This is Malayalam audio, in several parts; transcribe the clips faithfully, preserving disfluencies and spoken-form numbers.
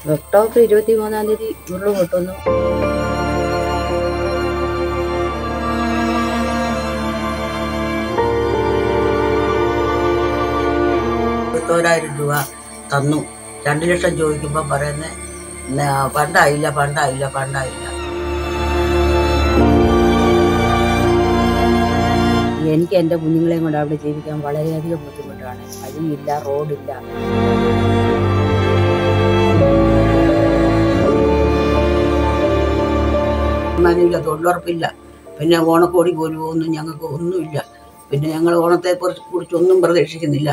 ഒക്ടോബർ ഇരുപത്തി മൂന്നാം തീയതി ഉരുള് പൊട്ടുന്നു. ഇരുപത്തോരായിരം രൂപ തന്നു. രണ്ടു ലക്ഷം ചോദിക്കുമ്പോൾ പറയുന്നത് ഫണ്ടായില്ല ഫണ്ടായില്ല ഫണ്ടായില്ല. എനിക്ക് എൻ്റെ കുഞ്ഞുങ്ങളെയും കൊണ്ട് അവിടെ ജീവിക്കാൻ വളരെയധികം ബുദ്ധിമുട്ടാണ്. വഴിയില്ല, റോഡില്ല. ില്ല തൊഴിലുറപ്പില്ല. പിന്നെ ഓണക്കോടി പോലും ഒന്നും ഞങ്ങൾക്ക് ഒന്നുമില്ല. പിന്നെ ഞങ്ങൾ ഓണത്തെ കുറിച്ചൊന്നും പ്രതീക്ഷിക്കുന്നില്ല.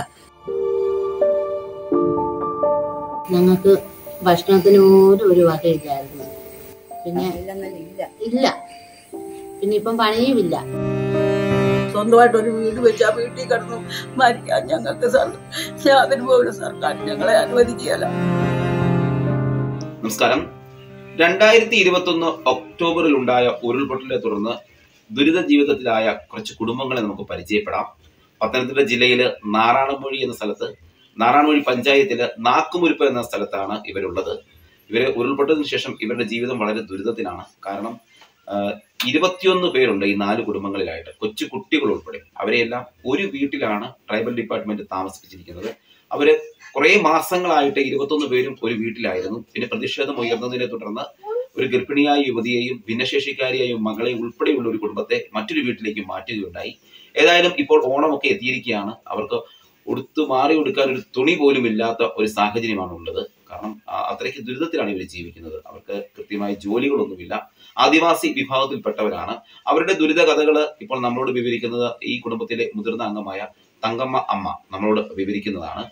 ഞങ്ങൾക്ക് ഭക്ഷണത്തിന് പോലും ഒരു വകയില്ലായിരുന്നു. പിന്നെ ഇല്ല, പിന്നെ ഇപ്പം പണിയുമില്ല. സ്വന്തമായിട്ട് ഒരു വീട് വെച്ച് ആ വീട്ടിൽ കിടന്നു മരിക്കാൻ ഞങ്ങൾക്ക് യാതൊരു പോലും സർക്കാർ ഞങ്ങളെ അനുവദിക്കുകയല്ല. നമസ്കാരം. രണ്ടായിരത്തി ഇരുപത്തി ഒന്ന് ഒക്ടോബറിൽ ഉണ്ടായ ഉരുൾപൊട്ടലിനെ തുടർന്ന് ദുരിത ജീവിതത്തിലായ കുറച്ച് കുടുംബങ്ങളെ നമുക്ക് പരിചയപ്പെടാം. പത്തനംതിട്ട ജില്ലയില് നാറാണമൊഴി എന്ന സ്ഥലത്ത്, നാറാണമൊഴി പഞ്ചായത്തില് നാക്കുമുരിപ്പ് എന്ന സ്ഥലത്താണ് ഇവരുള്ളത്. ഇവര് ഉരുൾപൊട്ടലിന് ശേഷം ഇവരുടെ ജീവിതം വളരെ ദുരിതത്തിലാണ്. കാരണം ഇരുപത്തിയൊന്ന് പേരുണ്ട് ഈ നാല് കുടുംബങ്ങളിലായിട്ട്, കൊച്ചു കുട്ടികൾ ഉൾപ്പെടെ. അവരെയെല്ലാം ഒരു വീട്ടിലാണ് ട്രൈബൽ ഡിപ്പാർട്ട്മെന്റ് താമസിപ്പിച്ചിരിക്കുന്നത്. അവര് കുറെ മാസങ്ങളായിട്ട് ഇരുപത്തൊന്ന് പേരും ഒരു വീട്ടിലായിരുന്നു. പിന്നെ പ്രതിഷേധം ഉയർന്നതിനെ തുടർന്ന് ഒരു ഗർഭിണിയായ യുവതിയെയും ഭിന്നശേഷിക്കാരിയായ മകളെയും ഉൾപ്പെടെയുള്ള ഒരു കുടുംബത്തെ മറ്റൊരു വീട്ടിലേക്ക് മാറ്റുകയുണ്ടായി. ഏതായാലും ഇപ്പോൾ ഓണമൊക്കെ എത്തിയിരിക്കുകയാണ്. അവർക്ക് ഉടുത്തു മാറി കൊടുക്കാൻ ഒരു തുണി പോലും ഇല്ലാത്ത ഒരു സാഹചര്യമാണ് ഉള്ളത്. കാരണം അത്രയ്ക്ക് ദുരിതത്തിലാണ് ഇവർ ജീവിക്കുന്നത്. അവർക്ക് കൃത്യമായ ജോലികളൊന്നുമില്ല. ആദിവാസി വിഭാഗത്തിൽപ്പെട്ടവരാണ്. അവരുടെ ദുരിത കഥകൾ ഇപ്പോൾ നമ്മളോട് വിവരിക്കുന്നത് ഈ കുടുംബത്തിലെ മുതിർന്ന അംഗമായ തങ്കമ്മ അമ്മ നമ്മളോട് വിവരിക്കുന്നതാണ്.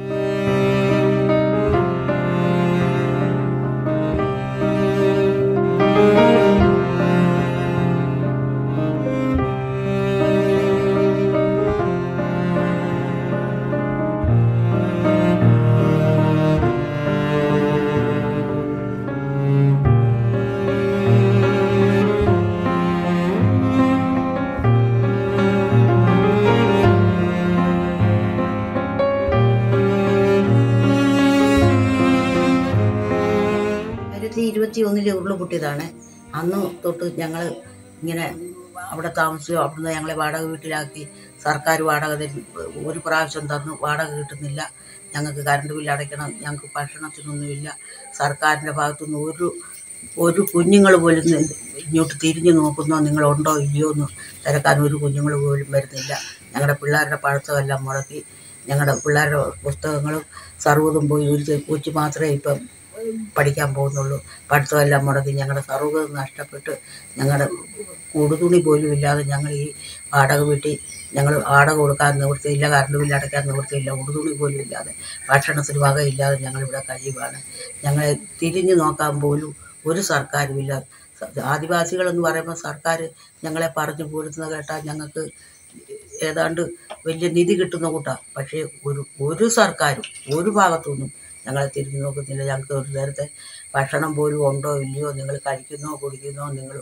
ഇരുപത്തി ഒന്നില് ഉരുള് പൊട്ടിയതാണ്. അന്ന് തൊട്ട് ഞങ്ങൾ ഇങ്ങനെ അവിടെ താമസിച്ചു. അവിടുന്ന് ഞങ്ങളെ വാടക വീട്ടിലാക്കി. സർക്കാർ വാടക ഒരു പ്രാവശ്യം തന്നു, വാടക കിട്ടുന്നില്ല. ഞങ്ങൾക്ക് കറണ്ട് ബില്ല് അടയ്ക്കണം. ഞങ്ങൾക്ക് ഭക്ഷണത്തിനൊന്നുമില്ല. സർക്കാരിൻ്റെ ഭാഗത്തുനിന്ന് ഒരു ഒരു കുഞ്ഞുങ്ങൾ പോലും ഇങ്ങോട്ട് തിരിഞ്ഞു നോക്കുന്നോ, നിങ്ങളുണ്ടോ ഇല്ലയോ എന്ന് തിരക്കാൻ ഒരു കുഞ്ഞുങ്ങൾ പോലും വരുന്നില്ല. ഞങ്ങളുടെ പിള്ളേരുടെ പഠിത്തമെല്ലാം മുടക്കി. ഞങ്ങളുടെ പിള്ളേരുടെ പുസ്തകങ്ങളും സർവ്വതും പോയി. ഒരു കൊച്ചു മാത്രമേ ഇപ്പം പഠിക്കാൻ പോകുന്നുള്ളൂ. പഠിത്തമെല്ലാം മുടക്കി. ഞങ്ങളുടെ സർവ്വതും നഷ്ടപ്പെട്ട് ഞങ്ങളുടെ കൂടുതുണി പോലും ഇല്ലാതെ ഞങ്ങൾ ഈ വാടക വീട്ടിൽ ഞങ്ങൾ വാടക കൊടുക്കാൻ നിവൃത്തിയില്ല, കറണ്ട് ബില്ല് അടയ്ക്കാൻ നിവൃത്തിയില്ല, ഉടുതുണി പോലും ഇല്ലാതെ, ഭക്ഷണത്തിന് വകയില്ലാതെ ഞങ്ങളിവിടെ കഴിയുകയാണ്. ഞങ്ങളെ തിരിഞ്ഞു നോക്കാൻ പോലും ഒരു സർക്കാരുമില്ല. ആദിവാസികളെന്ന് പറയുമ്പോൾ സർക്കാർ ഞങ്ങളെ പറഞ്ഞു പോരുന്നത് കേട്ടാൽ ഞങ്ങൾക്ക് ഏതാണ്ട് വലിയ നിധി കിട്ടുന്ന കൂട്ടാണ്. പക്ഷേ ഒരു ഒരു സർക്കാരും ഒരു ഭാഗത്തുനിന്നും ഞങ്ങളെ തിരിഞ്ഞു നോക്കുന്നില്ല. ഞങ്ങൾക്ക് ഒരു നേരത്തെ ഭക്ഷണം പോലും ഉണ്ടോ ഇല്ലയോ, നിങ്ങൾ കഴിക്കുന്നോ കുടിക്കുന്നോ, നിങ്ങൾ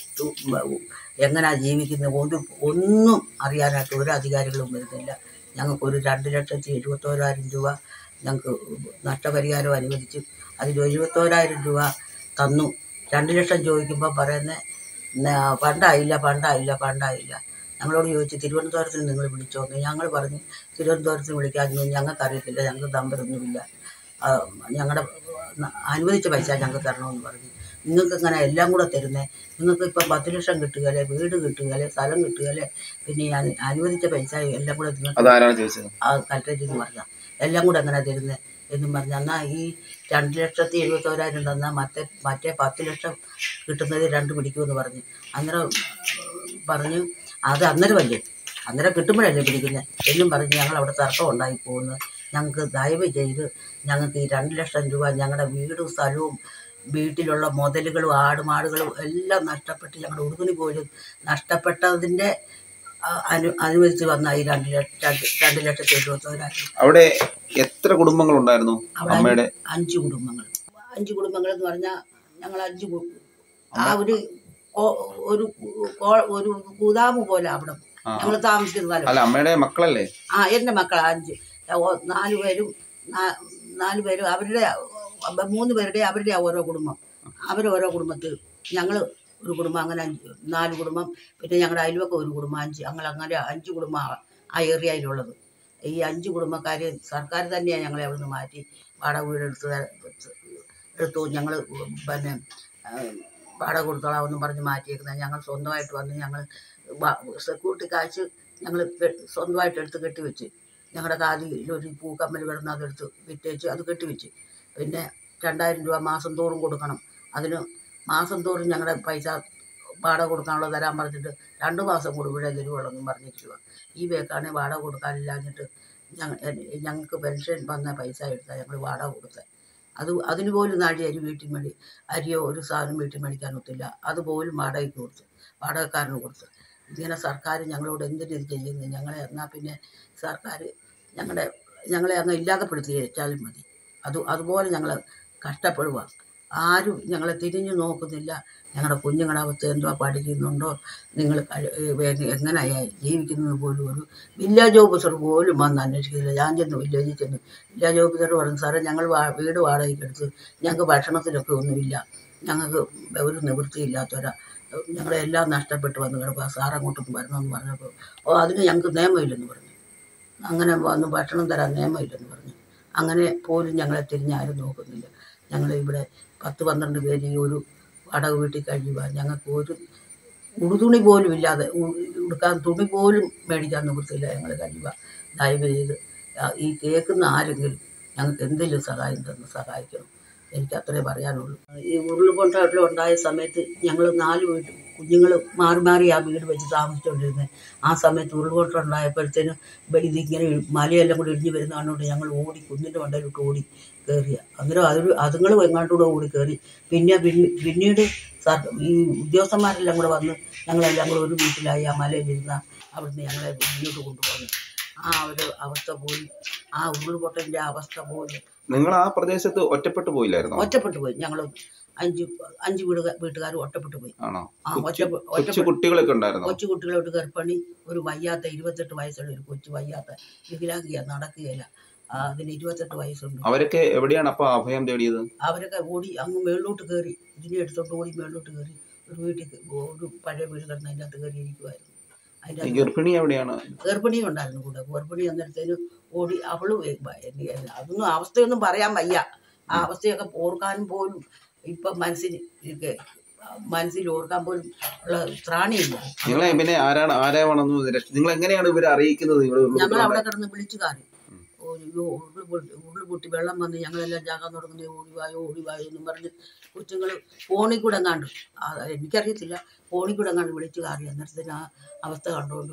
എങ്ങനെയാണ് ജീവിക്കുന്നത്, ഒരു ഒന്നും അറിയാനായിട്ട് ഒരു അധികാരികളും വരുന്നില്ല. ഞങ്ങൾക്കൊരു രണ്ട് ലക്ഷത്തി എഴുപത്തോരായിരം രൂപ ഞങ്ങൾക്ക് നഷ്ടപരിഹാരം അനുവദിച്ചു. അതിൽ എഴുപത്തോരായിരം രൂപ തന്നു. രണ്ട് ലക്ഷം ചോദിക്കുമ്പോൾ പറയുന്നത് ഫണ്ടായില്ല ഫണ്ടായില്ല ഫണ്ടായില്ല. ഞങ്ങളോട് ചോദിച്ചു തിരുവനന്തപുരത്തിന് നിങ്ങൾ വിളിച്ചോന്ന്. ഞങ്ങൾ പറഞ്ഞു തിരുവനന്തപുരത്തിന് വിളിക്കാനൊന്നും ഞങ്ങൾക്കറിയത്തില്ല, ഞങ്ങൾക്ക് നമ്പരൊന്നുമില്ല. ഞങ്ങളുടെ അനുവദിച്ച പൈസ ഞങ്ങൾക്ക് തരണമെന്ന് പറഞ്ഞു. നിങ്ങൾക്ക് ഇങ്ങനെ എല്ലാം കൂടെ തരുന്നേ, നിങ്ങൾക്ക് ഇപ്പം പത്ത് ലക്ഷം കിട്ടുകയല്ലേ, വീട് കിട്ടുകയല്ലേ, സ്ഥലം കിട്ടുകയല്ലേ, പിന്നെ ഞാൻ അനുവദിച്ച പൈസ എല്ലാം കൂടെ നിങ്ങൾക്ക് ആ കലക്ടറേറ്റിൽ നിന്ന് പറഞ്ഞാൽ എല്ലാം കൂടെ എങ്ങനെ തരുന്നത് എന്നും പറഞ്ഞു. എന്നാൽ ഈ രണ്ട് ലക്ഷത്തി എഴുപത്തോരായിരം തന്നാൽ മറ്റേ മറ്റേ പത്ത് ലക്ഷം കിട്ടുന്നത് രണ്ട് പിടിക്കുമെന്ന് പറഞ്ഞു. അന്നേരം പറഞ്ഞു അത് അന്നേരമല്ലേ, അന്നേരം കിട്ടുമ്പോഴല്ലേ പിടിക്കുന്നത് എന്നും പറഞ്ഞ് ഞങ്ങൾ അവിടെ തർക്കം ഉണ്ടായി പോകുന്നത്. ഞങ്ങൾക്ക് ദയവ് ചെയ്ത് ഞങ്ങൾക്ക് ഈ രണ്ട് ലക്ഷം രൂപ ഞങ്ങളുടെ വീടും സ്ഥലവും വീട്ടിലുള്ള മുതലുകളും ആടുമാടുകളും എല്ലാം നഷ്ടപ്പെട്ട് ഞങ്ങളുടെ ഉടുതുണി പോലും നഷ്ടപ്പെട്ടതിൻ്റെ അനു അനുവദിച്ച് വന്ന ഈ രണ്ട് ലക്ഷം രണ്ട് ലക്ഷത്തി എഴുപത്തോരായിരം. അവിടെ എത്ര കുടുംബങ്ങൾ ഉണ്ടായിരുന്നു? അവിടെ അഞ്ച് കുടുംബങ്ങൾ. അഞ്ച് കുടുംബങ്ങൾ എന്ന് പറഞ്ഞാൽ ഞങ്ങൾ അഞ്ച് ആ ഒരു ഒരു ഒരു കൂതാമ് പോലെ അവിടെ ഞങ്ങൾ താമസിക്കുന്ന സ്ഥലം. അമ്മയുടെ മക്കളല്ലേ? ആ, എൻ്റെ മക്കൾ അഞ്ച് നാല് പേരും നാല് പേരും അവരുടെ മൂന്ന് പേരുടെ അവരുടെ ഓരോ കുടുംബം, അവരോരോ കുടുംബത്തിൽ ഞങ്ങൾ ഒരു കുടുംബം, അങ്ങനെ അഞ്ച് നാല് കുടുംബം, പിന്നെ ഞങ്ങളുടെ അയൽവക്കം ഒരു കുടുംബം, അഞ്ച് ഞങ്ങൾ അങ്ങനെ അഞ്ച് കുടുംബം ആ ഏരിയയിലുള്ളത്. ഈ അഞ്ച് കുടുംബക്കാർ സർക്കാർ തന്നെയാണ് ഞങ്ങളെ അവിടെ നിന്ന് മാറ്റി വാടക വീടെടുത്ത് എടുത്തു. ഞങ്ങൾ പിന്നെ വാടക കൊടുത്തോളാമെന്നും പറഞ്ഞ് മാറ്റിയേക്കുന്നത്. ഞങ്ങൾ സ്വന്തമായിട്ട് വന്ന് ഞങ്ങൾ സെക്യൂരിറ്റി കാശ് ഞങ്ങൾ സ്വന്തമായിട്ട് എടുത്ത് കെട്ടിവെച്ച്, ഞങ്ങളുടെ കാതിൽ ഒരു പൂക്കമ്മൽ കിടന്ന് അതെടുത്ത് വിറ്റേച്ച് അത് കെട്ടിവെച്ച്. പിന്നെ രണ്ടായിരം രൂപ മാസം തോറും കൊടുക്കണം. അതിന് മാസം തോറും ഞങ്ങളുടെ പൈസ വാടക കൊടുക്കാനുള്ള തരാൻ പറഞ്ഞിട്ട് രണ്ട് മാസം കൂടുമ്പോഴേ തരുവുള്ളെന്നും പറഞ്ഞിരിക്കുക. ഈ ബേക്കാണെങ്കിൽ വാടക കൊടുക്കാനില്ലാഞ്ഞിട്ട് ഞങ്ങൾ ഞങ്ങൾക്ക് പെൻഷൻ വന്ന പൈസ എടുത്താൽ ഞങ്ങൾ വാടക കൊടുത്തത്. അത് അതിന് പോലും നാഴി അരി വീട്ടിൽ മേടി അരിയോ ഒരു സാധനം വീട്ടിൽ മേടിക്കാൻ ഒത്തില്ല. അതുപോലും വാടകയ്ക്ക് കൊടുത്തു, വാടകക്കാരന് കൊടുത്തു. ഇങ്ങനെ സർക്കാർ ഞങ്ങളോട് എന്തിനു ഇത് ചെയ്യുന്നത്? ഞങ്ങളെ എന്നാൽ പിന്നെ സർക്കാർ ഞങ്ങളുടെ ഞങ്ങളെ അങ്ങ് ഇല്ലാതെപ്പെടുത്തി വെച്ചാലും മതി. അത് അതുപോലെ ഞങ്ങൾ കഷ്ടപ്പെടുക. ആരും ഞങ്ങളെ തിരിഞ്ഞു നോക്കുന്നില്ല. ഞങ്ങളുടെ കുഞ്ഞുങ്ങളുടെ അവസ്ഥ എന്തുവാ, പഠിക്കുന്നുണ്ടോ, നിങ്ങൾ എങ്ങനെയായി ജീവിക്കുന്നത് പോലും ഒരു വില്ലേജ് ഓഫീസർ പോലും വന്ന് അന്വേഷിക്കുന്നില്ല. ഞാൻ ചെന്ന് വില്ലേജിൽ ചെന്ന് വില്ലേജ് ഓഫീസർ പറഞ്ഞു, സാറേ ഞങ്ങൾ വീട് വാടകയ്ക്ക് എടുത്ത് ഞങ്ങൾക്ക് ഭക്ഷണത്തിനൊക്കെ ഒന്നുമില്ല, ഞങ്ങൾക്ക് ഒരു നിവൃത്തിയില്ലാത്തവരാ, ഞങ്ങളെല്ലാം നഷ്ടപ്പെട്ട് വന്ന് കിടക്കുക, സാർ അങ്ങോട്ടൊന്ന് വരണമെന്ന് പറഞ്ഞപ്പോൾ ഓ അതിന് ഞങ്ങൾക്ക് നിയമമില്ലെന്ന് പറഞ്ഞു. അങ്ങനെ വന്ന് ഭക്ഷണം തരാൻ നിയമമില്ലെന്ന് പറഞ്ഞു. അങ്ങനെ പോലും ഞങ്ങളെ തിരിഞ്ഞാരും നോക്കുന്നില്ല. ഞങ്ങൾ ഇവിടെ പത്ത് പന്ത്രണ്ട് പേര് ഈ ഒരു വാടക വീട്ടിൽ കഴിയുക. ഞങ്ങൾക്ക് ഒരു ഉടുതുണി പോലും ഇല്ലാതെ, ഉടുക്കാൻ തുണി പോലും മേടിക്കാൻ നിവൃത്തിയില്ല ഞങ്ങൾ കഴിയുക. ദയവ് ചെയ്ത് ഈ കേൾക്കുന്ന ആരെങ്കിലും ഞങ്ങൾക്ക് എന്തെങ്കിലും സഹായം തന്ന് സഹായിക്കണം. എനിക്ക് അത്രേ പറയാനുള്ളൂ. ഈ ഉരുൾപൊട്ടൽ ഉണ്ടായ സമയത്ത് ഞങ്ങൾ നാല് വീട് കുഞ്ഞുങ്ങൾ മാറി മാറി ആ വീട് വെച്ച് താമസിച്ചുകൊണ്ടിരുന്നത്. ആ സമയത്ത് ഉരുൾപൊട്ടൽ ഉണ്ടായപ്പോഴത്തേനും ഇതിങ്ങനെ മലയെല്ലാം കൂടി ഇടിഞ്ഞ് വരുന്ന കണ്ടുകൊണ്ട് ഞങ്ങൾ ഓടി കുഞ്ഞിൻ്റെ മണ്ടയിലോട്ട് ഓടി കയറിയ. അന്നേരം അതൊരു അതുങ്ങളും എങ്ങാണ്ടൂടെ ഓടി കയറി. പിന്നെ പിന്നീട് ഈ ഉദ്യോഗസ്ഥന്മാരെല്ലാം കൂടെ വന്ന് ഞങ്ങളെല്ലാം കൂടെ ഒരു വീട്ടിലായി ആ മലയിലിരുന്ന അവിടുന്ന് ഞങ്ങളെ മുന്നോട്ട് കൊണ്ടുപോകുന്നു. ആ ഒരു അവസ്ഥ പോലും, ആ ഉരുൾപൊട്ടലിൻ്റെ അവസ്ഥ പോലും. നിങ്ങൾ ആ പ്രദേശത്ത് ഒറ്റപ്പെട്ടു പോയില്ലായിരുന്നു? ഒറ്റപ്പെട്ടു പോയി. ഞങ്ങൾ അഞ്ച് അഞ്ച് വീട് വീട്ടുകാരും ഒറ്റപ്പെട്ടു പോയി. ആണോ? ആ ഒറ്റ കൊച്ചു കുട്ടികളൊക്കെ ഉണ്ടായിരുന്നു? കൊച്ചു കുട്ടികളോട്ട് ഗർഭിണി, ഒരു വയ്യാത്ത ഇരുപത്തെട്ട് വയസ്സുള്ള ഒരു കൊച്ചു വയ്യാത്ത വികലാംഗിയ, നടക്കുകയില്ല. അതിന് ഇരുപത്തെട്ട് വയസ്സുണ്ട്. അവരൊക്കെ എവിടെയാണ് അപ്പൊ അഭയം തേടിയത്? അവരൊക്കെ ഓടി അങ്ങ് മേളിലോട്ട് കയറി, ഇതിനെ എടുത്തോട്ട് ഓടി മേളിലോട്ട് കയറി ഒരു വീട്ടിൽ, ഒരു പഴയ വീട് കിടന്ന് അതിൻ്റെ അകത്ത് കയറി ഇരിക്കുമായിരുന്നു. അതിൻ്റെ ഗർഭിണി എവിടെയാണ്? ഗർഭിണി ഉണ്ടായിരുന്നു കൂടെ. ഗർഭിണി അന്നേരത്തേനും ഓടി അവള് അതൊന്നും അവസ്ഥയൊന്നും പറയാൻ വയ്യ. ആ അവസ്ഥയൊക്കെ ഓർക്കാനും പോലും ഇപ്പം മനസ്സിന് മനസ്സിൽ ഓർക്കാൻ പോലും ഉള്ള ത്രാണിയില്ല. നിങ്ങളെ പിന്നെ ആരാണ് ആരാണെന്ന് നിങ്ങൾ എങ്ങനെയാണ് ഇവരെ അറിയിക്കുന്നത്? ഞങ്ങൾ അവിടെ കിടന്ന് വിളിച്ചു കാറി, ഉരുൾപൊട്ടി ഉരുൾപൊട്ടി വെള്ളം വന്ന് ഞങ്ങളെല്ലാം ജാകാൻ തുടങ്ങുന്നത്, ഓടിവായോ ഓടിവായോ എന്നും പറഞ്ഞ് കൊച്ചുങ്ങൾ ഫോണിൽ കൂടെ എങ്ങാണ്ട്, എനിക്കറിയത്തില്ല, ഫോണിൽ കൂടെ എങ്ങാണ്ട് വിളിച്ചു കാറി. അന്നേരത്തിന് ആ അവസ്ഥ കണ്ടുകൊണ്ട്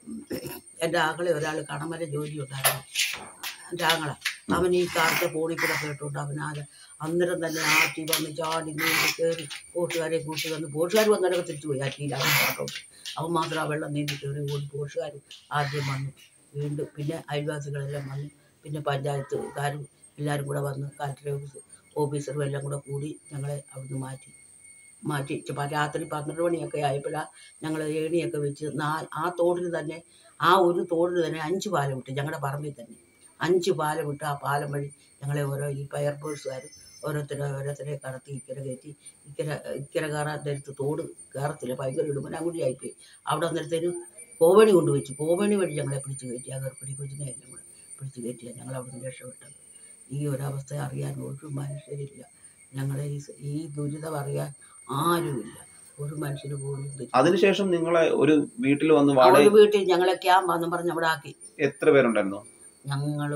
എൻ്റെ ആങ്ങളെ ഒരാൾ കണമര ജോലി ഉണ്ടായിരുന്നു, എൻ്റെ ആങ്ങള. അവൻ ഈ കാലത്തെ ഫോണിൽ കൂടെ കേട്ടോണ്ട് അവനാല് അന്നേരം തന്നെ ആറ്റി വന്ന് ചാടി നീന്തി കയറി പോട്ടുകാരെ കൂട്ടി വന്ന്, പോട്ടുകാർ വന്നവരൊക്കെ തിരിച്ചു പോയി ആറ്റിയിൽ. അവൻ കേട്ടോണ്ട് അവൻ മാത്രം ആ വെള്ളം നീന്തി കയറി ഓടി. പോട്ടുകാർ ആദ്യം വന്നു, വീണ്ടും പിന്നെ അയൽവാസികളെല്ലാം വന്നു, പിന്നെ പഞ്ചായത്തുകാരും എല്ലാവരും കൂടെ വന്ന് കലക്ടർ ഓഫീസ് ഓഫീസറും എല്ലാം കൂടെ കൂടി ഞങ്ങളെ അവിടുന്ന് മാറ്റി മാറ്റി രാത്രി പന്ത്രണ്ട് മണിയൊക്കെ ആയപ്പോഴാണ് ഞങ്ങൾ ഏണിയൊക്കെ വെച്ച് നാ ആ തോടിൽ തന്നെ, ആ ഒരു തോടിൽ തന്നെ അഞ്ച് പാലം വിട്ട്, ഞങ്ങളുടെ പറമ്പിൽ തന്നെ അഞ്ച് പാലം വിട്ട് ആ പാലം വഴി ഞങ്ങളെ ഓരോ ഈ ഫയർഫോഴ്സുകാരും ഓരോരുത്തരെ ഓരോരുത്തരെ കടത്തി ഇക്കര കയറ്റി. ഇക്കര ഇക്കര കയറാൻ നേരത്ത് തോട് കയറത്തില്ല, ഭയങ്കര ഇടുമ്പനാങ്കുടി ആയിപ്പോയി. അവിടെ അന്നേരത്തേനും കോവണി കൊണ്ടുവച്ചു. കോവണി വഴി ഞങ്ങളെ പിടിച്ച് കയറ്റി, ആ ഗർഭിണി കൊച്ചിനെ എല്ലാം കൂടെ പിടിച്ച് കയറ്റിയാണ് ഞങ്ങൾ അവിടെ നിന്ന് രക്ഷപ്പെട്ടത്. ഈ ഒരവസ്ഥ അറിയാൻ ഒരു മനുഷ്യരില്ല. ഞങ്ങളെ ഈ ഈ ദുരിതം അറിയാൻ ആരുമില്ല, ഒരു മനുഷ്യന് പോലും. അതിനുശേഷം നിങ്ങളെ ഒരു വീട്ടിൽ വന്ന് ഒരു വീട്ടിൽ ഞങ്ങളെ ക്യാമ്പാന്നും പറഞ്ഞ് അവിടെ ആക്കി. എത്ര പേരുണ്ടായിരുന്നു? ഞങ്ങൾ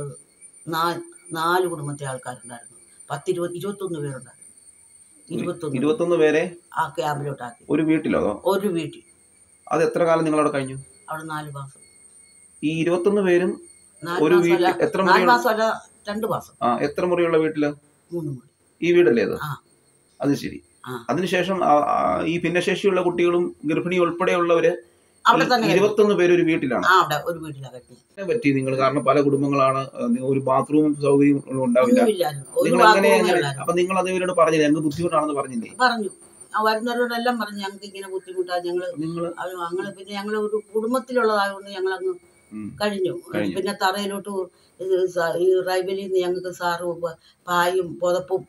നാല് കുടുംബത്തെ ആൾക്കാരുണ്ടായിരുന്നു. പത്തിരുപത് ഇരുപത്തൊന്ന് പേരുണ്ടായിരുന്നു. ഇരുപത്തൊന്ന് ഇരുപത്തൊന്ന് പേരെ ആ ക്യാമ്പിലോട്ടാക്കി. ഒരു വീട്ടിലോ? ഒരു വീട്ടിൽ. അത് എത്ര കാലം നിങ്ങൾ അവിടെ കഴിഞ്ഞു? അവിടെ നാല് മാസം. ഈ ഇരുപത്തൊന്ന് പേരും ഒരു വീട്ടിൽ എത്ര നാല് മാസം അല്ല, രണ്ട് മാസം. ആ എത്ര മുറിയുള്ള വീട്ടില്? മൂന്ന് മുറി. ഈ വീടല്ലേ അത്? അത് ശരി. അതിനുശേഷം ഈ ഭിന്നശേഷിയുള്ള കുട്ടികളും ഗർഭിണി ഉൾപ്പെടെയുള്ളവര് ഇരുപത്തൊന്ന് പേര് ഒരു വീട്ടിലാണ്. ഒരു വീട്ടിലാണ് പറ്റി നിങ്ങൾ, കാരണം പല കുടുംബങ്ങളാണ്, ഒരു ബാത്റൂം സൗകര്യം ഉണ്ടാവില്ല. നിങ്ങൾ അങ്ങനെ അപ്പൊ നിങ്ങൾ അത് ഇവരോട് പറഞ്ഞില്ലേ, ഞങ്ങൾക്ക് ബുദ്ധിമുട്ടാണെന്ന് പറഞ്ഞില്ലേ? പറഞ്ഞു. വരുന്നവരോടെല്ലാം പറഞ്ഞു ഞങ്ങൾക്ക് ഇങ്ങനെ ബുദ്ധിമുട്ടാണ്, ഞങ്ങള് ഞങ്ങള് പിന്നെ ഞങ്ങൾ ഒരു കുടുംബത്തിലുള്ളതായതുകൊണ്ട് ഞങ്ങൾ അങ്ങ് കഴിഞ്ഞു. പിന്നെ തറയിലോട്ട് ഈ റൈവലിൽ നിന്ന് ഞങ്ങൾക്ക് സാറ് പായും പുതപ്പും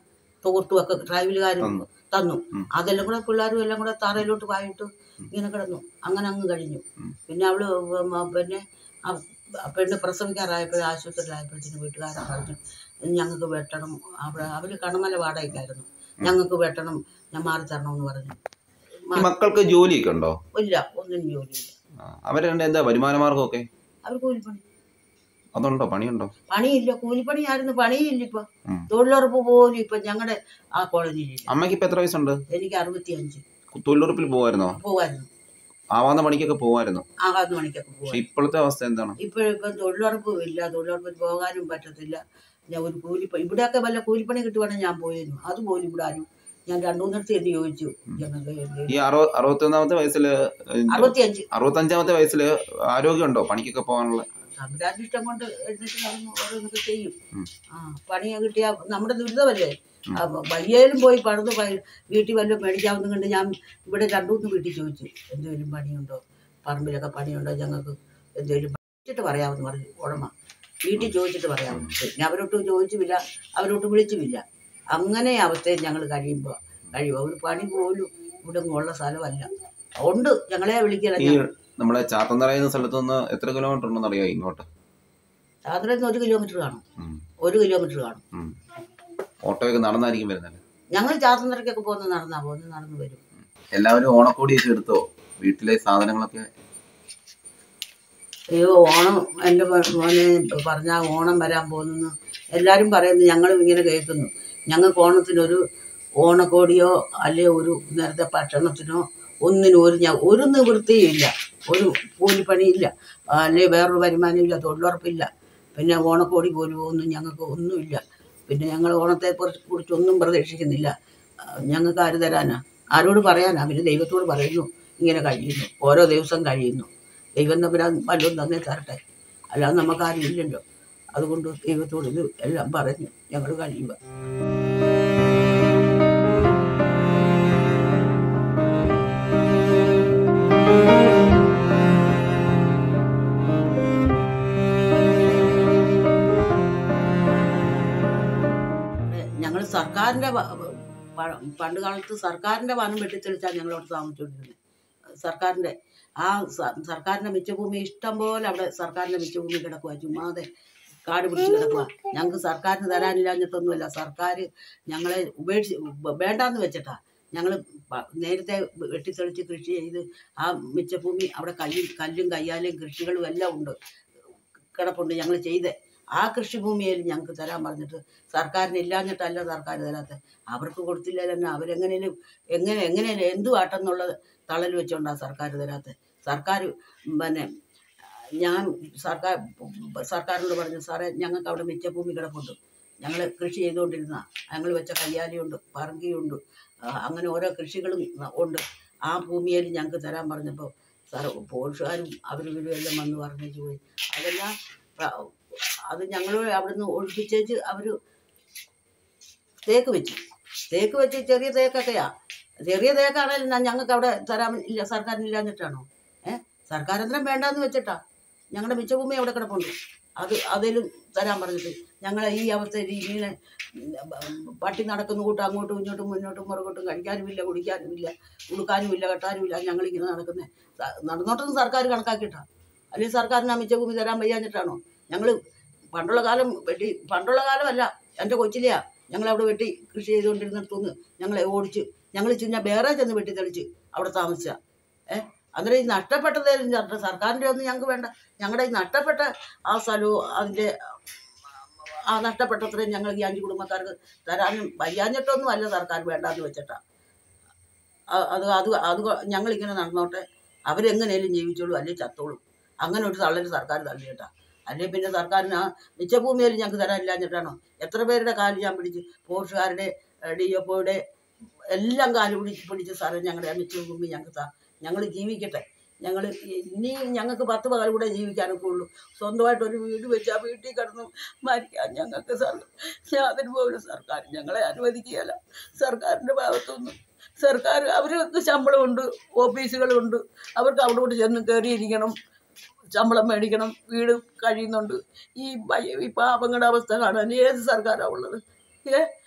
തോർത്തും ഒക്കെ ഡ്രൈവിലുകാരും തന്നു. അതെല്ലാം കൂടെ പിള്ളേരും എല്ലാം കൂടെ തറയിലോട്ട് വായിട്ട് ഇങ്ങനെ കിടന്നു. അങ്ങനെ അങ്ങ് കഴിഞ്ഞു. പിന്നെ അവള് പിന്നെ പെണ്ണ് പ്രസവിക്കാറായപ്പോഴും ആശുപത്രിയിലായപ്പോഴത്തേന് വീട്ടുകാരെ പറഞ്ഞു ഞങ്ങൾക്ക് വെട്ടണം. അവിടെ അവര് കണമല വാടകയ്ക്കായിരുന്നു. ഞങ്ങൾക്ക് വെട്ടണം, ഞാൻ മാറി തരണമെന്ന് പറഞ്ഞു. മക്കൾക്ക് ജോലിയൊക്കെ ഉണ്ടോ? ഇല്ല, ഒന്നിനും ജോലിയില്ല. അവരെ എന്താ വരുമാന മാർഗമൊക്കെ? അവർ കൂലിപ്പണി. അതുണ്ടോ? പണിയുണ്ടോ? പണിയില്ല, കൂലിപ്പണിയായിരുന്നു. പണിയില്ല. ഇപ്പൊ തൊഴിലുറപ്പ് പോലും ഇപ്പൊ ഞങ്ങളുടെ ആ കോളനിയിൽ. അമ്മയ്ക്ക് ഇപ്പൊ എത്ര വയസ്സുണ്ട്? എനിക്ക് അറുപത്തി അഞ്ച്. തൊഴിലുറപ്പിൽ പോവായിരുന്നോ? പോവായിരുന്നു. ആവാന്ന പണിക്കൊക്കെ പോവായിരുന്നു. ആവാത്ത പണിക്കൊക്കെ പോവാ. ഇപ്പോഴത്തെ അവസ്ഥ എന്താണ്? ഇപ്പോഴിപ്പം തൊഴിലുറപ്പും ഇല്ല, തൊഴിലുറപ്പിൽ പോകാനും പറ്റത്തില്ല. ഞാൻ ഒരു കൂലിപ്പണി ഇവിടെയൊക്കെ വല്ല കൂലിപ്പണി കിട്ടുവാണെങ്കിൽ ഞാൻ പോയിരുന്നു. അതുപോലും ഇവിടെ ആരും. ഞാൻ രണ്ടു മൂന്നിടത്ത് എന്ന് ചോദിച്ചു. ഈ അറുപ അറുപത്തൊന്നാമത്തെ വയസ്സില് അറുപത്തി അഞ്ച് അറുപത്തഞ്ചാമത്തെ വയസ്സില് ആരോഗ്യമുണ്ടോ പണിക്കൊക്കെ പോകാനുള്ള? തമ്പുരാന്റെ ഇഷ്ടം കൊണ്ട് എഴുന്നേറ്റ് നടന്ന് ഓരോന്നൊക്കെ ചെയ്യും. ആ പണിയെ കിട്ടിയാ നമ്മുടെ ദുരിതമല്ലേ. വയ്യേലും പോയി പണിത് വീട്ടിൽ വല്ലതും മേടിക്കാവുന്ന കണ്ട് ഞാൻ ഇവിടെ രണ്ടു മൂന്ന് വീട്ടിൽ ചോദിച്ചു എന്തെങ്കിലും പണിയുണ്ടോ, പറമ്പിലൊക്കെ പണിയുണ്ടോ, ഞങ്ങൾക്ക് എന്തെങ്കിലും ചോദിച്ചിട്ട് പറയാമെന്ന് പറഞ്ഞു ഉടമ. വീട്ടിൽ ചോദിച്ചിട്ട് പറയാമെന്ന്. പിന്നെ അവരോട്ട് ചോദിച്ചുമില്ല, അവരോട്ട് വിളിച്ചുമില്ല. അങ്ങനെ അവസ്ഥയിൽ ഞങ്ങൾ കഴിയുമ്പോൾ കഴിയുമ്പോൾ ഒരു പണി പോലും ഇവിടെ ഉള്ള സ്ഥലമല്ല. ഉണ്ട്, ഞങ്ങളെ വിളിക്കല. നമ്മളെ ചാത്തന്തറയുന്ന സ്ഥലത്ത് നിന്ന് എത്ര കിലോമീറ്റർ ഉണ്ടെന്ന് അറിയാം ഇങ്ങോട്ട്? ചാത്തറയിൽ നിന്ന് ഒരു കിലോമീറ്റർ കാണും. ഒരു കിലോമീറ്റർ കാണും. ഓട്ടോയൊക്കെ നടന്നായിരിക്കും വരുന്നത്. ഞങ്ങൾ ചാത്തന്തറയ്ക്കൊക്കെ പോകുന്നത് നടന്നാ പോകുന്നത്, നടന്നു വരും. എല്ലാവരും ഓണക്കോടിയൊക്കെ എടുത്തോ? വീട്ടിലെ സാധനങ്ങളൊക്കെ? അയ്യോ, ഓണം എൻ്റെ മോനെ പറഞ്ഞാൽ ഓണം വരാൻ പോകുന്നു എല്ലാവരും പറയുന്നു. ഞങ്ങളും ഇങ്ങനെ കേൾക്കുന്നു. ഞങ്ങൾക്ക് ഓണത്തിനൊരു ഓണക്കോടിയോ അല്ലെ ഒരു നേരത്തെ ഭക്ഷണത്തിനോ ഒന്നിനും ഒരു ഞാൻ ഒരു നിവൃത്തിയില്ല. ഒരു കൂലിപ്പണിയില്ല, അല്ലെ വേറൊരു വരുമാനമില്ല, തൊഴിലുറപ്പില്ല. പിന്നെ ഓണക്കോടി പോലും ഒന്നും ഞങ്ങൾക്ക് ഒന്നുമില്ല. പിന്നെ ഞങ്ങൾ ഓണത്തെ കുറിച്ചൊന്നും പ്രതീക്ഷിക്കുന്നില്ല. ഞങ്ങൾക്ക് ആര് തരാനാ? ആരോട് പറയാനാ? പിന്നെ ദൈവത്തോട് പറയുന്നു. ഇങ്ങനെ കഴിയുന്നു, ഓരോ ദിവസം കഴിയുന്നു. ദൈവം തമ്പുരാൻ വല്ലതും തന്നെ തരട്ടെ, അല്ലാതെ നമുക്കാരും ഇല്ലല്ലോ. അതുകൊണ്ട് ദൈവത്തോട് ഇത് എല്ലാം പറഞ്ഞു ഞങ്ങൾ കഴിയുക. ഞങ്ങൾ സർക്കാരിൻ്റെ പണ്ട് കാലത്ത് സർക്കാരിൻ്റെ വനം വെട്ടിത്തെളിച്ചാണ് ഞങ്ങളവിടെ താമസിച്ചുകൊണ്ടിരുന്നത്. സർക്കാരിൻ്റെ ആ സർക്കാരിൻ്റെ മിച്ചഭൂമി ഇഷ്ടം പോലെ അവിടെ സർക്കാരിൻ്റെ മിച്ചഭൂമി കിടക്കുക, ചുമ്മാതെ കാട് പിടിച്ച് കിടക്കുക. ഞങ്ങൾക്ക് സർക്കാരിന് തരാനില്ലാഞ്ഞിട്ടൊന്നുമല്ല, സർക്കാർ ഞങ്ങളെ ഉപേക്ഷിച്ച് വേണ്ടാന്ന് വെച്ചിട്ടാ. ഞങ്ങൾ നേരത്തെ വെട്ടിത്തെളിച്ച് കൃഷി ചെയ്ത് ആ മിച്ചഭൂമി അവിടെ കല്ലും കല്ലും കയ്യാലും കൃഷികളും എല്ലാം ഉണ്ട്, കിടപ്പുണ്ട്. ഞങ്ങൾ ചെയ്ത് ആ കൃഷിഭൂമിയിൽ ഞങ്ങൾക്ക് തരാൻ പറഞ്ഞിട്ട് സർക്കാരിന് ഇല്ലാഞ്ഞിട്ടല്ല സർക്കാർ തരാത്ത. അവർക്ക് കൊടുത്തില്ല തന്നെ അവരെങ്ങനെയും എങ്ങനെ എങ്ങനെയല്ലേ എന്തു ആട്ടെന്നുള്ളത് തളൽ വെച്ചുകൊണ്ടാണ് സർക്കാർ തരാത്ത. സർക്കാർ പിന്നെ ഞാൻ സർക്കാർ സർക്കാരിനോട് പറഞ്ഞു, സാറേ ഞങ്ങൾക്ക് അവിടെ മിച്ചഭൂമി കിടപ്പുണ്ട്, ഞങ്ങൾ കൃഷി ചെയ്തുകൊണ്ടിരുന്ന ഞങ്ങൾ വെച്ച കയ്യാലിയുണ്ട്, പറങ്കിയുണ്ട്, അങ്ങനെ ഓരോ കൃഷികളും ഉണ്ട്. ആ ഭൂമിയിൽ ഞങ്ങൾക്ക് തരാൻ പറഞ്ഞപ്പോൾ സാർ പോഷകാരും അവർ ഇവരും വന്ന് പറഞ്ഞേച്ച് പോയി. അതെല്ലാം അത് ഞങ്ങൾ അവിടുന്ന് ഒഴിപ്പിച്ചേച്ച് അവർ തേക്ക് വെച്ചു. തേക്ക് വെച്ച് ചെറിയ തേക്കൊക്കെയാ. ചെറിയ തേക്കാണെങ്കിലും ഞങ്ങൾക്ക് അവിടെ തരാൻ ഇല്ല, സർക്കാരിനില്ലാഞ്ഞിട്ടാണോ? ഏഹ് സർക്കാർ എന്തിനും വേണ്ടാന്ന് വെച്ചിട്ടാ. ഞങ്ങളുടെ മിച്ചഭൂമി അവിടെ കിടപ്പുണ്ട്, അത് അതിലും തരാൻ പറഞ്ഞിട്ട് ഞങ്ങളെ ഈ അവസ്ഥയിൽ ഇങ്ങനെ പട്ടി നടക്കുന്ന കൂട്ടും അങ്ങോട്ടും ഇങ്ങോട്ടും മുന്നോട്ടും പുറകോട്ടും കഴിക്കാനുമില്ല, കുടിക്കാനുമില്ല, ഉടുക്കാനുമില്ല, കെട്ടാനുമില്ല. ഞങ്ങളിങ്ങനെ നടക്കുന്നത് നടന്നോട്ടൊന്നും സർക്കാർ കണക്കാക്കിയിട്ടാ. അല്ലെങ്കിൽ സർക്കാരിന് ആ മിച്ചഭൂമി തരാൻ വയ്യാഞ്ഞിട്ടാണോ? ഞങ്ങൾ പണ്ടുള്ള കാലം വെട്ടി പണ്ടുള്ള കാലമല്ല, എൻ്റെ കൊച്ചിലെയാ ഞങ്ങളവിടെ വെട്ടി കൃഷി ചെയ്തുകൊണ്ടിരുന്നിടത്തുനിന്ന് ഞങ്ങളെ ഓടിച്ച് ഞങ്ങൾ ചിന്ന വേറെ ചെന്ന് വെട്ടിത്തെളിച്ച് അവിടെ താമസിച്ച. ഏഹ് അന്നേരം ഈ നഷ്ടപ്പെട്ടതേലും സർക്കാരിൻ്റെ ഒന്നും ഞങ്ങൾക്ക് വേണ്ട. ഞങ്ങളുടെ ഈ നഷ്ടപ്പെട്ട ആ സ്ഥലവും അതിൻ്റെ ആ നഷ്ടപ്പെട്ടത്രയും ഞങ്ങൾ ഈ അഞ്ച് കുടുംബക്കാർക്ക് തരാനും വയ്യാഞ്ഞിട്ടൊന്നും അല്ല സർക്കാർ വേണ്ടാന്ന് വെച്ചിട്ടാ. അത് അത് അത് ഞങ്ങളിങ്ങനെ നടന്നോട്ടെ, അവരെങ്ങനെയും ജീവിച്ചോളൂ, അല്ലെങ്കിൽ ചത്തോളൂ. അങ്ങനെ ഒരു തള്ളൽ സർക്കാർ തള്ളിയിട്ടാ. അല്ലെങ്കിൽ പിന്നെ സർക്കാരിന് ആ മിച്ചഭൂമിയിൽ ഞങ്ങൾക്ക് തരാനില്ലാഞ്ഞിട്ടാണോ? എത്ര പേരുടെ കാല് ഞാൻ പിടിച്ച്, പോഷകാരുടെ ഡി എഫ് ഒയുടെ എല്ലാം കാല് പിടിച്ച് പിടിച്ച് സാറേ ഞങ്ങളുടെ ആ മിച്ചഭൂമി ഞങ്ങൾക്ക് താ, ഞങ്ങൾ ജീവിക്കട്ടെ. ഞങ്ങൾ ഇനി ഞങ്ങൾക്ക് പത്ത് പകൽ കൂടെ ജീവിക്കാനൊക്കെ ഉള്ളൂ. സ്വന്തമായിട്ടൊരു വീട് വെച്ച് ആ വീട്ടിൽ കിടന്ന് മരിക്കാൻ ഞങ്ങൾക്ക് സാർ അതിന് പോലും സർക്കാർ ഞങ്ങളെ അനുവദിക്കുകയല്ല. സർക്കാരിൻ്റെ ഭാഗത്തൊന്നും സർക്കാർ അവർക്ക് ശമ്പളമുണ്ട്, ഓഫീസുകളുണ്ട്, അവർക്ക് അവിടെ ചെന്ന് കയറിയിരിക്കണം, ശമ്പളം മേടിക്കണം, വീട് കഴിയുന്നുണ്ട്. ഈ ഈ പാവങ്ങളുടെ അവസ്ഥ കാണാൻ ഏത് സർക്കാരാണ് ഉള്ളത്? ഏ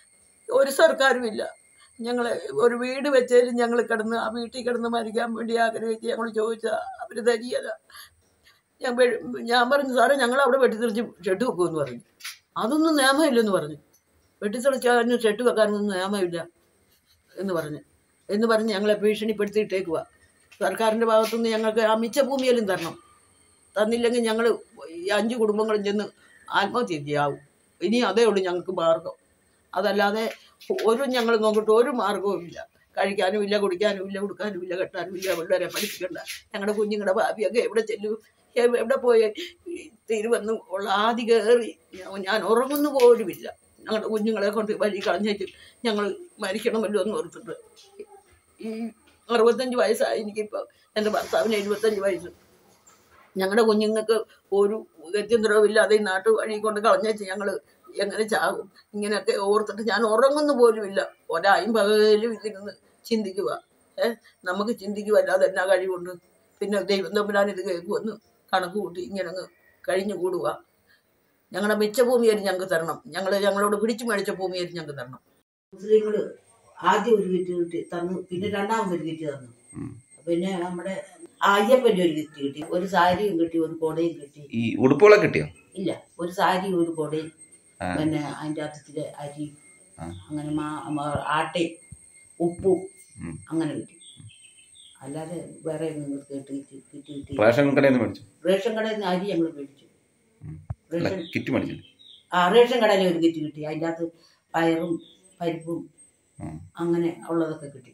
ഒരു സർക്കാരും ഇല്ല. ഞങ്ങൾ ഒരു വീട് വെച്ചതിലും ഞങ്ങൾ കിടന്ന് ആ വീട്ടിൽ കിടന്ന് മരിക്കാൻ വേണ്ടി ആഗ്രഹിച്ച് ഞങ്ങൾ ചോദിച്ചാൽ അവർ തരികയില്ല. ഞാൻ ഞാൻ പറഞ്ഞു സാറേ ഞങ്ങൾ അവിടെ വെട്ടിത്തെറിച്ച് ഷെഡ് വെക്കുമെന്ന് പറഞ്ഞു. അതൊന്നും നിയമമില്ലെന്ന് പറഞ്ഞു. വെട്ടിത്തെറിച്ചാൽ ഷെഡ് വെക്കാനൊന്നും നിയമമില്ല എന്ന് പറഞ്ഞു എന്ന് പറഞ്ഞ് ഞങ്ങളെ ഭീഷണിപ്പെടുത്തിയിട്ടേക്കുക. സർക്കാരിൻ്റെ ഭാഗത്തുനിന്ന് ഞങ്ങൾക്ക് ആ മിച്ച ഭൂമിയിലും തരണം. തന്നില്ലെങ്കിൽ ഞങ്ങൾ ഈ അഞ്ച് കുടുംബങ്ങളും ചെന്ന് ആത്മഹത്യ ചെയ്യാവും. ഇനി അതേ ഉള്ളൂ ഞങ്ങൾക്ക് മാർഗം. അതല്ലാതെ ഒരു ഞങ്ങൾ നോക്കിയിട്ട് ഒരു മാർഗവും ഇല്ല. കഴിക്കാനും ഇല്ല, കുടിക്കാനും ഇല്ല, കൊടുക്കാനും ഇല്ല, കെട്ടാനും ഇല്ല, പിള്ളേരെ പഠിപ്പിക്കണ്ട. ഞങ്ങളുടെ കുഞ്ഞുങ്ങളുടെ ഭാവിയൊക്കെ എവിടെ ചെല്ലും, എവിടെ പോയി തീരുവെന്ന് ഉള്ള ആദ്യ കയറി ഞാൻ ഉറങ്ങുന്നു പോലുമില്ല. ഞങ്ങളുടെ കുഞ്ഞുങ്ങളെ കൊണ്ട് വഴി കളഞ്ഞേച്ച് ഞങ്ങൾ മരിക്കണമല്ലോ എന്ന് ഓർത്തിട്ട്. ഈ അറുപത്തഞ്ച് വയസ്സായി എനിക്കിപ്പോൾ. എൻ്റെ ഭർത്താവിന് എഴുപത്തഞ്ച് വയസ്സ്. ഞങ്ങളുടെ കുഞ്ഞുങ്ങൾക്ക് ഒരു ഗത്യന്തരവുമില്ലാതെ ഈ നാട്ടു വഴി കൊണ്ട് കളഞ്ഞേച്ച് ഞങ്ങൾ എങ്ങനെ ചാകും ഇങ്ങനെയൊക്കെ ഓർത്തിട്ട് ഞാൻ ഉറങ്ങുന്നു പോലുമില്ല. ഒരായും പകലും ഇതിരുന്ന് ചിന്തിക്കുക. ഏഹ് നമുക്ക് ചിന്തിക്കുവല്ലാതെ എന്നാ കഴിവുണ്ട്? പിന്നെ ദൈവം തമ്പുരാൻ ഇത് കേൾക്കുമെന്ന് കണക്ക് കൂട്ടി ഇങ്ങനെ കഴിഞ്ഞു കൂടുക. ഞങ്ങളുടെ മിച്ച ഭൂമിയായിരുന്നു ഞങ്ങൾക്ക് തരണം. ഞങ്ങൾ ഞങ്ങളോട് പിടിച്ചു മേടിച്ച ഭൂമിയായിരുന്നു ഞങ്ങൾക്ക് തരണം. മുസ്ലിങ്ങൾ ആദ്യം ഒരു കിറ്റ് കിട്ടി തന്നു, പിന്നെ രണ്ടാമതൊരു കിറ്റ് തന്നു. പിന്നെ നമ്മുടെ അയ്യപ്പൻ്റെ ഒരു കിറ്റ് കിട്ടി, ഒരു സാരിയും കിട്ടി, ഒരു കൊടയും കിട്ടി. ഈ ഉടുപ്പുകളൊക്കെ കിട്ടിയോ? ഇല്ല, ഒരു സാരിയും ഒരു കൊടയും, പിന്നെ അതിൻ്റെ അകത്തിലെ അരി, അങ്ങനെ മാ ആട്ടയും ഉപ്പും അങ്ങനെ കിട്ടി. അല്ലാതെ വേറെ കിട്ടി കിട്ടി കിട്ടി കിട്ടി റേഷൻ കടയിൽ നിന്ന് മേടിച്ചു. റേഷൻ കടയിൽ നിന്ന് അരി ഞങ്ങൾ മേടിച്ചു. റേഷൻ കിറ്റ് മേടിച്ചു. ആ റേഷൻ കടയിൽ ഒരു കിറ്റ് കിട്ടി. അതിൻ്റെ അകത്ത് പയറും പരിപ്പും അങ്ങനെ ഉള്ളതൊക്കെ കിട്ടി.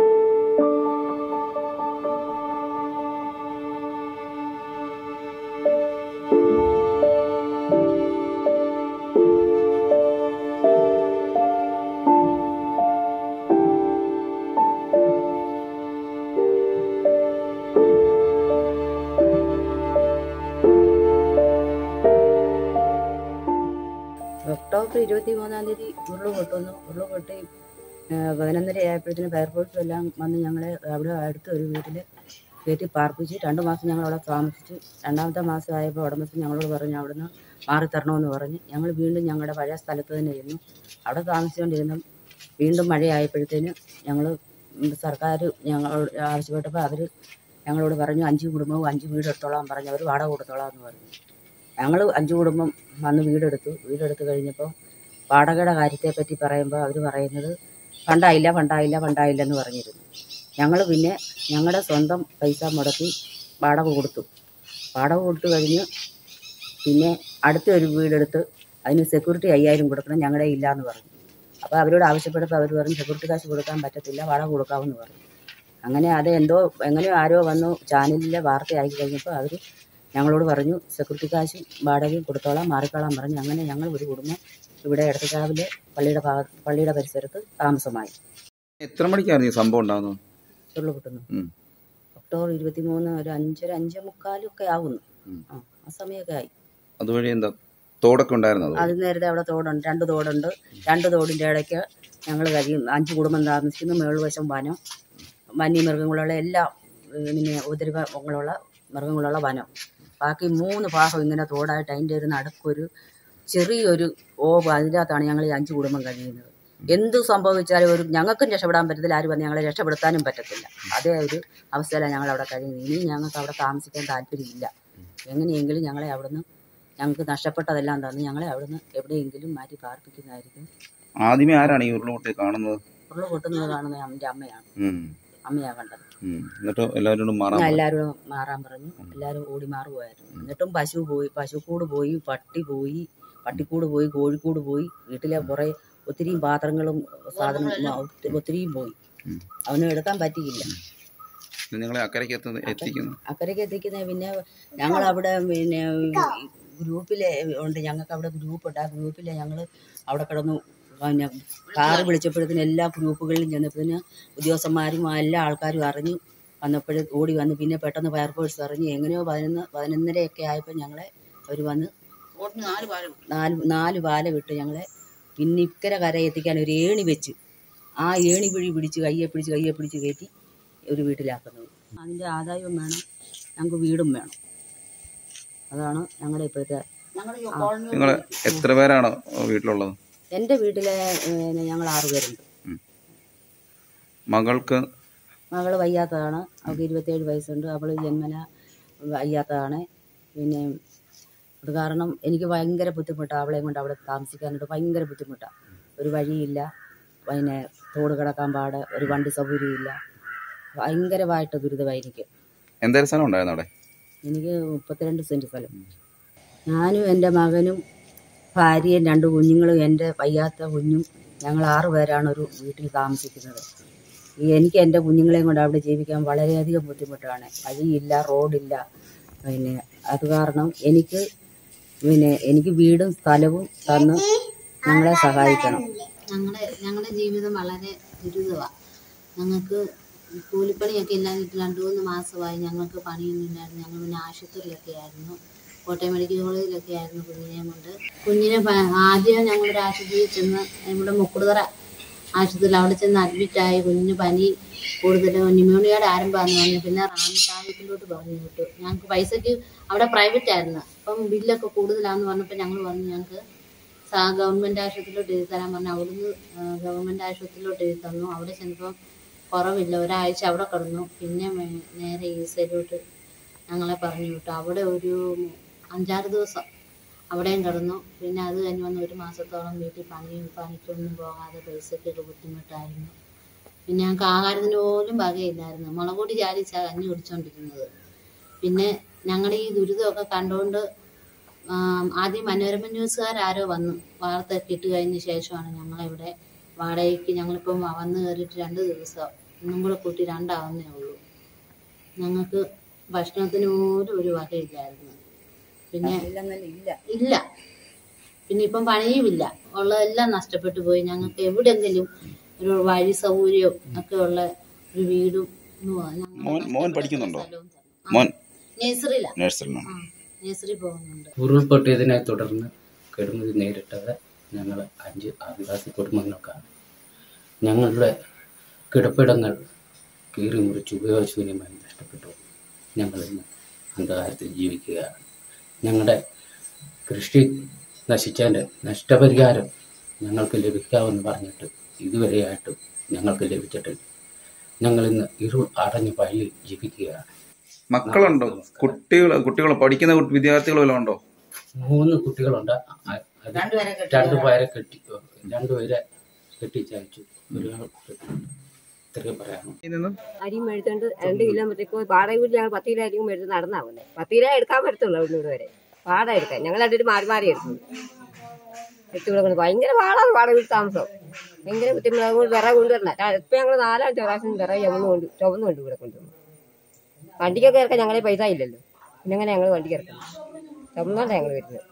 ഒക്ടോബർ ഇരുപത്തി മൂന്നാം തീയതി ഉരുള് പൊട്ടുന്നു. ഉരുള് പൊട്ടി പതിനൊന്നര ആയപ്പോഴത്തേന് ഫയർഫോഴ്സും എല്ലാം വന്ന് ഞങ്ങളെ അവിടെ അടുത്ത ഒരു വീട്ടിൽ കയറ്റി പാർപ്പിച്ച് രണ്ട് മാസം ഞങ്ങൾ അവിടെ താമസിച്ചു. രണ്ടാമത്തെ മാസം ആയപ്പോൾ ഉടമസ്ഥൻ ഞങ്ങളോട് പറഞ്ഞു അവിടുന്ന് മാറി തരണമെന്ന് പറഞ്ഞ് ഞങ്ങൾ വീണ്ടും ഞങ്ങളുടെ പഴയ സ്ഥലത്ത് തന്നെ ഇരുന്നു. അവിടെ താമസിച്ചുകൊണ്ടിരുന്നു. വീണ്ടും മഴയായപ്പോഴത്തേന് ഞങ്ങൾ സർക്കാർ ഞങ്ങളോട് ആവശ്യപ്പെട്ടപ്പോൾ അവർ ഞങ്ങളോട് പറഞ്ഞു അഞ്ച് കുടുംബവും അഞ്ച് വീടെടുത്തോളാൻ പറഞ്ഞു. അവർ വാടക കൊടുത്തോളാം എന്ന് പറഞ്ഞു. ഞങ്ങൾ അഞ്ച് കുടുംബം വന്ന് വീടെടുത്തു. വീടെടുത്ത് കഴിഞ്ഞപ്പോൾ വാടകയുടെ കാര്യത്തെപ്പറ്റി പറയുമ്പോൾ അവർ പറയുന്നത് ഫണ്ടായില്ല ഫണ്ടായില്ല ഫണ്ടായില്ലെന്ന് പറഞ്ഞിരുന്നു. ഞങ്ങൾ പിന്നെ ഞങ്ങളുടെ സ്വന്തം പൈസ മുടക്കി വാടക കൊടുത്തു. വാടക കൊടുത്തു കഴിഞ്ഞ് പിന്നെ അടുത്ത ഒരു വീടെടുത്ത് അതിന് സെക്യൂരിറ്റി അയ്യായിരം കൊടുക്കണം, ഞങ്ങളുടെ ഇല്ല എന്ന് പറഞ്ഞു. അപ്പോൾ അവരോട് ആവശ്യപ്പെട്ടപ്പോൾ അവർ പറഞ്ഞു സെക്യൂരിറ്റി കാശ് കൊടുക്കാൻ പറ്റത്തില്ല, വാടക കൊടുക്കാമെന്ന് പറഞ്ഞു. അങ്ങനെ അത് എന്തോ എങ്ങനെയോ ആരോ വന്നു ചാനലിലെ വാർത്തയാക്കി കഴിഞ്ഞപ്പോൾ അവർ ഞങ്ങളോട് പറഞ്ഞു സെക്യൂരിറ്റി കാശും വാടകയും കൊടുത്തോളാം, മാറിക്കോളാൻ പറഞ്ഞു. അങ്ങനെ ഞങ്ങൾ ഒരു കുടുംബം ഇവിടെ ഇടത്തക്കാവിലെ പള്ളിയുടെ ഭാഗ പള്ളിയുടെ പരിസരത്ത് താമസമായി. എത്ര മണിക്കാണ് ഈ സംഭവം ഉണ്ടാകുന്നത്? ഉരുള് പൊട്ടുന്നു ഒക്ടോബർ ഇരുപത്തി മൂന്ന് ഒരു അഞ്ചര അഞ്ചേ മുക്കാലൊക്കെ ആവുന്നു. ആ ആ സമയമൊക്കെ ആയി. അതുവഴി എന്താ തോടൊക്കെ ഉണ്ടായിരുന്നു? അത് നേരത്തെ അവിടെ തോടുണ്ട്, രണ്ട് തോടുണ്ട്. രണ്ട് തോടിൻ്റെ ഇടയ്ക്ക് ഞങ്ങൾ കഴിയും. അഞ്ച് കുടുംബം താമസിക്കുന്നു. മേളുവശം വനം, വന്യമൃഗങ്ങളുള്ള എല്ലാ പിന്നെ ഉപദ്രവങ്ങളുള്ള മൃഗങ്ങളുള്ള വനം. ബാക്കി മൂന്ന് ഭാഗം ഇങ്ങനെ തോടായിട്ട് അതിൻ്റെ ഒരു നടുക്കൊരു ചെറിയൊരു ഓവ്, അതിൻ്റെ അകത്താണ് ഞങ്ങൾ ഈ അഞ്ച് കുടുംബം കഴിയുന്നത്. എന്ത് സംഭവിച്ചാലും ഒരു ഞങ്ങൾക്കും രക്ഷപ്പെടാൻ പറ്റത്തില്ല, ആരും വന്ന് ഞങ്ങളെ രക്ഷപ്പെടുത്താനും പറ്റത്തില്ല. അതേ ഒരു അവസ്ഥയിലാണ് ഞങ്ങൾ അവിടെ കഴിയുന്നത്. ഇനി ഞങ്ങൾക്ക് അവിടെ താമസിക്കാൻ താല്പര്യമില്ല. എങ്ങനെയെങ്കിലും ഞങ്ങളെ അവിടുന്ന് ഞങ്ങൾക്ക് നഷ്ടപ്പെട്ടതെല്ലാം തന്ന് ഞങ്ങളെ അവിടുന്ന് എവിടെയെങ്കിലും മാറ്റി പാർപ്പിക്കുന്നതായിരിക്കും. ആദ്യമേ ആരാണ് ഈ ഉരുളുപൊട്ടി കാണുന്നത്? ഉരുള് പൊട്ടുന്നത് കാണുന്നത് എൻ്റെ അമ്മയാണ്. അമ്മയാണ് കണ്ടത്. എന്നിട്ട് എല്ലാവരോടും മാറാൻ എല്ലാവരോടും മാറാൻ പറഞ്ഞു. എല്ലാവരും ഓടി മാറുമായിരുന്നു. എന്നിട്ടും പശു പോയി, പശുക്കൂട് പോയി, പട്ടി പോയി, പട്ടിക്കൂട് പോയി, കോഴിക്കൂട് പോയി, വീട്ടിലെ കുറേ ഒത്തിരിയും പാത്രങ്ങളും സാധനം ഒത്തിരിയും പോയി. അവനും എടുക്കാൻ പറ്റിയില്ല. നിങ്ങളെ അക്കരയ്ക്ക് എത്തിക്കുന്നു അക്കരയ്ക്ക് എത്തിക്കുന്നത് പിന്നെ ഞങ്ങളവിടെ പിന്നെ ഗ്രൂപ്പിലെ ഉണ്ട്, ഞങ്ങൾക്ക് അവിടെ ഗ്രൂപ്പുണ്ട്. ആ ഗ്രൂപ്പിലെ ഞങ്ങൾ അവിടെ കിടന്നു പിന്നെ കാറ് വിളിച്ചപ്പോഴത്തേന് എല്ലാ ഗ്രൂപ്പുകളിലും ചെന്നപ്പോഴത്തേന് ഉദ്യോഗസ്ഥന്മാരും എല്ലാ ആൾക്കാരും അറിഞ്ഞു വന്നപ്പോഴും ഓടി വന്ന് പിന്നെ പെട്ടെന്ന് ഫയർഫോഴ്സ് അറിഞ്ഞ് എങ്ങനെയോ പതിനൊന്ന് പതിനൊന്നരയൊക്കെ ആയപ്പോൾ ഞങ്ങളെ അവർ വന്ന് നാല് നാല് പാല വിട്ട് ഞങ്ങളെ പിന്നെ ഇക്കര കര എത്തിക്കാൻ ഒരു ഏണി വെച്ച് ആ ഏണി പിടി പിടിച്ച് കയ്യെ പിടിച്ച് കയ്യെ പിടിച്ച് കയറ്റി ഒരു വീട്ടിലാക്കുന്നത്. അതിൻ്റെ ആദായവും വേണം, ഞങ്ങൾക്ക് വീടും വേണം. അതാണ് ഞങ്ങളുടെ ഇപ്പോഴത്തെ. നിങ്ങൾ എത്ര പേരാണ് വീട്ടിലുള്ളത്? എൻ്റെ വീട്ടിലെ പിന്നെ ഞങ്ങൾ ആറുപേരുണ്ട്. മകൾക്ക് മകൾ വയ്യാത്തതാണ്. അവൾക്ക് ഇരുപത്തേഴ് വയസ്സുണ്ട്. അവൾ ജന്മന വയ്യാത്തതാണ്. പിന്നെ അത് കാരണം എനിക്ക് ഭയങ്കര ബുദ്ധിമുട്ടാണ്. അവളെയും കൊണ്ട് അവിടെ താമസിക്കാനായിട്ട് ഭയങ്കര ബുദ്ധിമുട്ടാണ്. ഒരു വഴിയില്ല, പിന്നെ തോട് കിടക്കാൻ പാട്, ഒരു വണ്ടി സൗകര്യമില്ല. ഭയങ്കരമായിട്ട് ദുരിതമായി എനിക്ക്. എന്തായാലും സ്ഥലം ഉണ്ടായിരുന്നു അവിടെ? എനിക്ക് മുപ്പത്തിരണ്ട് സെൻറ്റ് സ്ഥലം. ഞാനും എൻ്റെ മകനും ഭാര്യയും രണ്ട് കുഞ്ഞുങ്ങളും എൻ്റെ വയ്യാത്ത കുഞ്ഞും ഞങ്ങൾ ആറു പേരാണ് ഒരു വീട്ടിൽ താമസിക്കുന്നത്. എനിക്ക് എൻ്റെ കുഞ്ഞുങ്ങളെയും കൊണ്ട് അവിടെ ജീവിക്കാൻ വളരെയധികം ബുദ്ധിമുട്ടാണ്. വഴിയില്ല, റോഡില്ല. പിന്നെ അത് കാരണം എനിക്ക് പിന്നെ എനിക്ക് വീടും സ്ഥലവും തന്ന് ഞങ്ങളെ സഹായിക്കണം. ഞങ്ങളുടെ ഞങ്ങളുടെ ജീവിതം വളരെ ദുരിതമാണ്. ഞങ്ങൾക്ക് കൂലിപ്പണിയൊക്കെ ഇല്ലാഞ്ഞിട്ട് രണ്ട് മൂന്ന് മാസമായി. ഞങ്ങൾക്ക് പണിയൊന്നും ഇല്ലായിരുന്നു. ഞങ്ങൾ പിന്നെ ആശുപത്രിയിലൊക്കെ ആയിരുന്നു, കോട്ടയം മെഡിക്കൽ കോളേജിലൊക്കെ ആയിരുന്നു കുഞ്ഞിനെയും കൊണ്ട്. കുഞ്ഞിനെ ആദ്യം ഞങ്ങളൊരു ആശുപത്രിയിൽ ചെന്ന് ഇവിടെ മുക്കുടുതറ ആശുപത്രിയിൽ അവിടെ ചെന്ന് അഡ്മിറ്റായി. കുഞ്ഞിന് പനി കൂടുതൽ, ന്യൂമോണിയയുടെ ആരംഭമാണെന്ന് പറഞ്ഞു. പിന്നെ റാന്നി താലൂക്കിലോട്ട് പറഞ്ഞു വിട്ടു. ഞങ്ങൾക്ക് പൈസയ്ക്ക് അവിടെ പ്രൈവറ്റ് ആയിരുന്നു. അപ്പം ബില്ലൊക്കെ കൂടുതലാണെന്ന് പറഞ്ഞപ്പോൾ ഞങ്ങൾ പറഞ്ഞു ഞങ്ങൾക്ക് ഗവൺമെൻറ് ആശുപത്രിയിലോട്ട് എഴുതി തരാൻ പറഞ്ഞു. അവിടുന്ന് ഗവൺമെൻറ് ആശുപത്രിയിലോട്ട് എഴുതി തന്നു. അവിടെ ചെന്നപ്പോൾ കുറവില്ല. ഒരാഴ്ച അവിടെ കിടന്നു. പിന്നെ നേരെ ഈസയിലോട്ട് ഞങ്ങളെ പറഞ്ഞു വിട്ടു. അവിടെ ഒരു അഞ്ചാറ് ദിവസം അവിടെയും കിടന്നു. പിന്നെ അത് കഴിഞ്ഞ് വന്ന് ഒരു മാസത്തോളം വീട്ടിൽ പണി പണിക്കൊന്നും പോകാതെ പൈസയ്ക്കൊക്കെ ബുദ്ധിമുട്ടായിരുന്നു. പിന്നെ ഞങ്ങൾക്ക് ആഹാരത്തിന് പോലും വകയില്ലായിരുന്നു. മുളകൊടി ചാലിച്ചാണ് കഞ്ഞി കുടിച്ചുകൊണ്ടിരുന്നത്. പിന്നെ ഞങ്ങളുടെ ഈ ദുരിതമൊക്കെ കണ്ടുകൊണ്ട് ആദ്യം മനോരമ ന്യൂസുകാരോ വന്നു വാർത്തയൊക്കെ ഇട്ട് കഴിഞ്ഞ ശേഷമാണ് ഞങ്ങളിവിടെ വാടകയ്ക്ക് ഞങ്ങളിപ്പം വന്ന് കയറിയിട്ട് രണ്ട് ദിവസം ഇന്നും കൂടെ കൂട്ടി രണ്ടാവുന്നേ ഉള്ളൂ. ഞങ്ങൾക്ക് ഭക്ഷണത്തിന് പോലും ഒരു വകയില്ലായിരുന്നു. പിന്നെ ഇല്ല ഇല്ല പിന്നെ ഇപ്പം പണിയുമില്ല. ഉള്ളതെല്ലാം നഷ്ടപ്പെട്ടു പോയി. ഞങ്ങൾക്ക് എവിടെയെങ്കിലും ഒരു വഴി സൗകര്യവും ഒക്കെ ഉള്ള ഒരു വീടും മോൻ പഠിക്കുന്നുണ്ടോ? മോൻ നഴ്സറിയിലാണ്. നഴ്സറിയിലാണ്. നഴ്സറി പോകുന്നുണ്ട്. ഉരുൾപൊട്ടിയതിനെ തുടർന്ന് കെടുമതി നേരിട്ടത് ഞങ്ങൾ അഞ്ച് ആദിവാസി കുടുംബങ്ങൾക്കാണ്. ഞങ്ങളുടെ കിടപ്പിടങ്ങൾ കീറി മുറിച്ച് ഉപയോഗശൂന്യമായി നഷ്ടപ്പെട്ടു. ഞങ്ങളിന്ന് അന്ധകാരത്തിൽ ജീവിക്കുകയാണ്. ഞങ്ങളുടെ കൃഷി നശിച്ചതിൻ്റെ നഷ്ടപരിഹാരം ഞങ്ങൾക്ക് ലഭിക്കാമെന്ന് പറഞ്ഞിട്ട് ഇതുവരെയായിട്ടും ഞങ്ങൾക്ക് ലഭിച്ചിട്ടില്ല. ഞങ്ങളിന്ന് ഇരുൾ അടഞ്ഞ വഴിയിൽ ജീവിക്കുകയാണ്. മക്കളുണ്ടോ? കുട്ടികൾ കുട്ടികൾ പഠിക്കുന്ന വിദ്യാർത്ഥികൾ വല്ലതും ഉണ്ടോ? മൂന്ന് കുട്ടികളുണ്ട്. അത് രണ്ടുപേരെ കെട്ടി രണ്ടുപേരെ കെട്ടിച്ചയച്ചു. ഒരാൾ ഇത്രയും പറയാമോ? അരിയും മേടിച്ചോണ്ട് രണ്ട് കിലോമീറ്റർ വാടക വീട്ടിൽ ഞങ്ങൾ പത്ത് കിലോ അരിയും മേടിച്ച് നടന്നാവുന്നത്. പത്ത് കിലോ എടുക്കാൻ പറ്റത്തുള്ളൂ അവിടെ ഇവിടെ വരെ. വാടക എടുക്കാൻ ഞങ്ങൾ രണ്ടൊരു മാറി മാറി എടുത്തു എടുത്തു കൊടുക്കുന്നത്. ഭയങ്കര പാടാണ് വാടക വീട്ടിൽ താമസം. ഭയങ്കര ബുദ്ധിമുട്ട്. വിറക് കൊണ്ടുവരണം. ഇപ്പം ഞങ്ങൾ നാലാഴ്ച പ്രാവശ്യം വിറക് ചുമന്ന് കൊണ്ട് ചുമന്ന് കൊണ്ട് ഇവിടെ കൊണ്ടുവന്നു. വണ്ടിക്കൊക്കെ ഇറക്കാൻ ഞങ്ങളെ പൈസ ഇല്ലല്ലോ. പിന്നെ അങ്ങനെ ഞങ്ങൾ വണ്ടിക്ക് ഇറക്കണം. ചുമന്നോണ്ടാണ് ഞങ്ങൾ വരുന്നത്.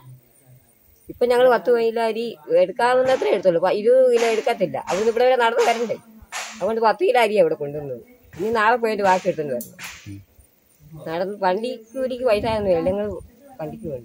ഇപ്പം ഞങ്ങൾ പത്ത് കിലോ അരി എടുക്കാവുന്നത്രേ എടുത്തുള്ളൂ. ഇരുപത് കിലോ എടുക്കത്തില്ല. അതുകൊണ്ട് ഇവിടെ വരെ നടന്ന് വരണ്ടേ. അതുകൊണ്ട് പത്ത് കിലോ അരിയാണ് ഇവിടെ കൊണ്ടുവന്നത്. ഇനി നാളെ പോയിട്ട് ബാക്കി എടുത്തുകൊണ്ട് വരണം. നടന്ന് വണ്ടി കൂലിക്ക് പൈസ ഒന്നുമില്ല. ഞങ്ങൾ വണ്ടിക്ക് വേണ്ടി.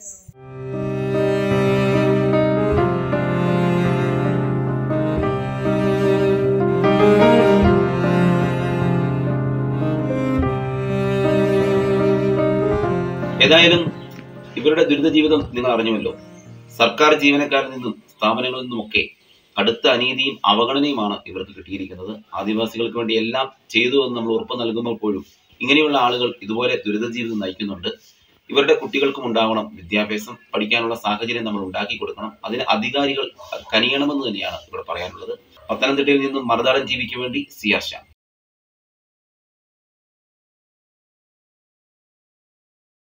ഏതായാലും ഇവരുടെ ദുരിത ജീവിതം നിങ്ങൾ അറിഞ്ഞുവല്ലോ. സർക്കാർ ജീവനക്കാരിൽ നിന്നും സ്ഥാപനങ്ങളിൽ നിന്നുമൊക്കെ കടുത്ത അനീതിയും അവഗണനയുമാണ് ഇവർക്ക് കിട്ടിയിരിക്കുന്നത്. ആദിവാസികൾക്ക് വേണ്ടി എല്ലാം ചെയ്തു എന്ന് നമ്മൾ ഉറപ്പ് നൽകുമ്പോൾ പോലും ഇങ്ങനെയുള്ള ആളുകൾ ഇതുപോലെ ദുരിത ജീവിതം നയിക്കുന്നുണ്ട്. ഇവരുടെ കുട്ടികൾക്കും ഉണ്ടാവണം വിദ്യാഭ്യാസം, പഠിക്കാനുള്ള സാഹചര്യം നമ്മൾ ഉണ്ടാക്കി കൊടുക്കണം. അതിന് അധികാരികൾ കനിയണമെന്ന് തന്നെയാണ് ഇവിടെ പറയാനുള്ളത്. പത്തനംതിട്ടയിൽ നിന്നും മറുനാടൻ ടിവിക്ക് വേണ്ടി സി ആർ ശ്യാം.